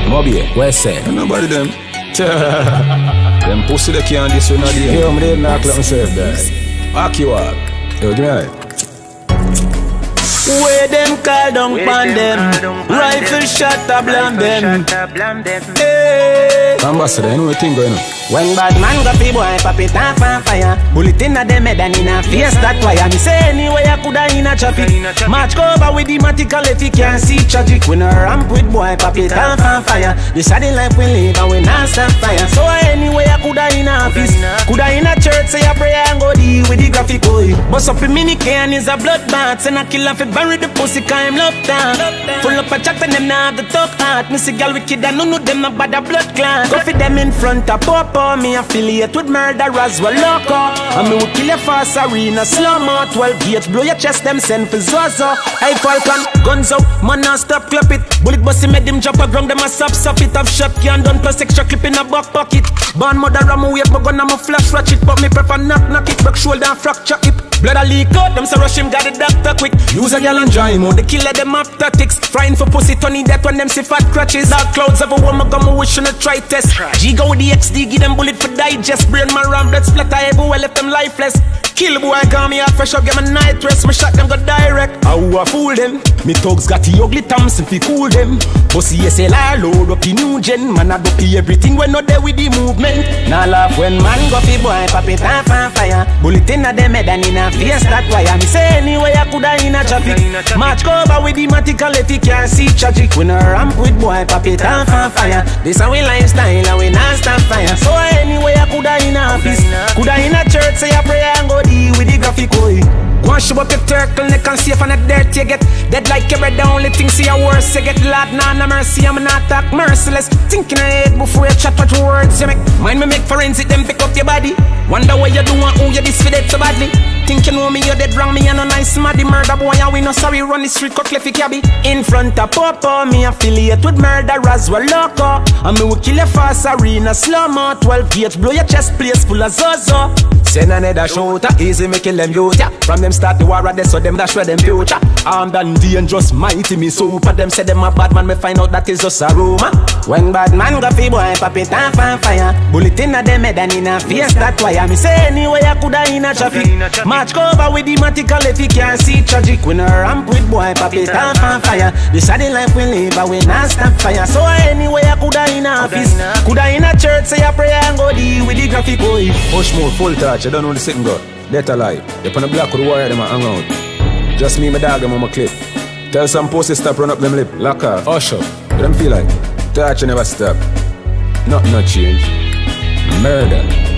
Moby, where say? Nobody them. Them pussy they can't this one. Yo, I'm ready to myself, guys. Aki walk. Yo, give me a light. Where them call down pan them, rifle shot a blam them. Hey. Ambassador, you know what thing going on? When bad man go fi boy pop it off on fire, bullet inna them head and inna face that wire. Me say anyway I coulda inna traffic. Match cover with the matical if you can't see tragic. We no ramp with boy pop it off on fire. This a the life we live and we not stand fire. So anyway I coulda inna office, coulda inna church say a prayer and go deal with the graphic boy. Bust up a mini can is a blood bath, and I kill off it bury the pussy 'cause him love down. Full up a chat and them now the talk heart. Me see gal wicked and none of them a bad a blood clan. Go fi them in front of pop. Me affiliate with murderers, well loco. And me will kill your fast arena, slow-mo. 12 gauge, blow your chest, them send for Zozo. Hey Falcon, guns out, man now stop clap it. Bullet bust him, made him jump a ground, them a stop it. Have shot can done plus extra clip in a back pocket. Born mother ram away, my gun I'm a flash ratchet. But me prefer knock it, back shoulder and fracture hip. Blood a leak out, them so rush him, got the doctor quick. Use a gal and dry him out, the killer them have tactics. Frying for pussy, Tony that when them see fat crutches. Dark clouds of a woman, gun me wishing to try test. G go with the XD, give them bullet for digest. Brain my ram, blood splatter everywhere, left them lifeless. Kill boy, call me out fresh up, get my night rest. Me shot them go direct. How I fool them? Me thugs got the ugly Thompson fi cool them. Bossy SLR load up the new gen. Man I do pay everything when not there with the movement. Now laugh when man go fi boy, pop it off on fire. Bullet inna them head and inna face that wire. Me say anyway I coulda inna traffic. Match cover with the matical if you can't see tragic. We no ramp with boy, pop it off on fire. This how we lifestyle and we not stand fire. So anyway I coulda inna office, coulda inna church say a prayer and go deal with the graphic boy. Go and show up your turtleneck and safe and a dirt you get. Dead like your bread, the only thing see a worse you get. Lord, nah, no mercy, I'm not talk merciless. Thinking ahead before you chat what words you make. Mind me make forensic, them pick up your body. Wonder what you do and who you this for dead so badly. Think you know me, you're dead wrong, me and no nice maddy. Murder boy and we no sorry, run the street, cut Cliffy Cabby. In front of Popo, me affiliate with murderers, well loco. And me will kill your fast arena, slow-mo. 12 gauge, blow your chest, place full of Zozo. Send another shooter, easy me kill them youth, yeah. From them start the war at so them dash for them future. Armed and dangerous, mighty me super. Them say them a bad man, me find out that is just a rumor. When bad man go fi boy, pop it off on fire. Bullet inna them head and inna face that wire. Me say anyway I coulda inna traffic. Match cover with the matical if you can't see tragic. We no ramp with boy, pop it off on fire. This a the life we live and we not stop fire. So anyway I coulda inna office, coulda inna church say a prayer and go deal with the graphic boy. Push more, full touch, you don't know the sitting go. Death alive. You on the block with the wire, them a hang out. Just me, my dog, them on my clip. Tell some pussy stop, run up them lip. Lock off, hush up. What them feel like? Touch, you never stop. Nothing not change. Murder.